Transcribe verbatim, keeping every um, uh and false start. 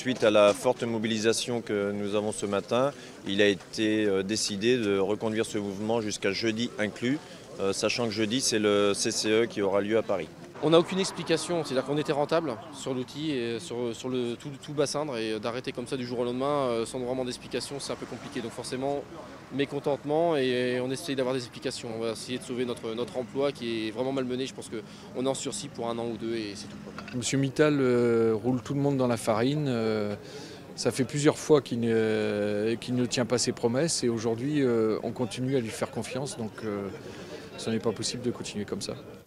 suite à la forte mobilisation que nous avons ce matin, il a été décidé de reconduire ce mouvement jusqu'à jeudi inclus, sachant que jeudi, c'est le C C E qui aura lieu à Paris. On n'a aucune explication, c'est-à-dire qu'on était rentable sur l'outil et sur, sur le, tout, tout Bassindre, et d'arrêter comme ça du jour au lendemain sans vraiment d'explication, c'est un peu compliqué. Donc forcément, mécontentement, et on essaye d'avoir des explications. On va essayer de sauver notre, notre emploi qui est vraiment malmené. Je pense qu'on est en sursis pour un an ou deux et c'est tout. Monsieur Mittal euh, roule tout le monde dans la farine. Euh, ça fait plusieurs fois qu'il ne, qu'il ne tient pas ses promesses, et aujourd'hui, euh, on continue à lui faire confiance. Donc, euh, ce n'est pas possible de continuer comme ça.